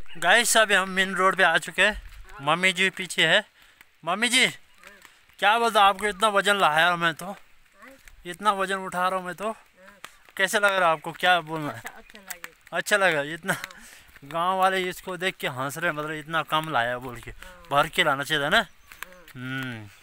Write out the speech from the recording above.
Guys अभी हम main road पे आ चुके हैं। मम्मी जी पीछे है। मम्मी जी क्या बोलता, आपको इतना वजन लाया मैं तो, इतना वजन उठा रहा हूँ मैं तो, कैसे लग रहा है आपको, क्या बोलना है? अच्छा लगा इतना? गांव वाले इसको देख के हंस रहे, मतलब इतना कम लाया बोल के, भर के लाना चाहिए था ना।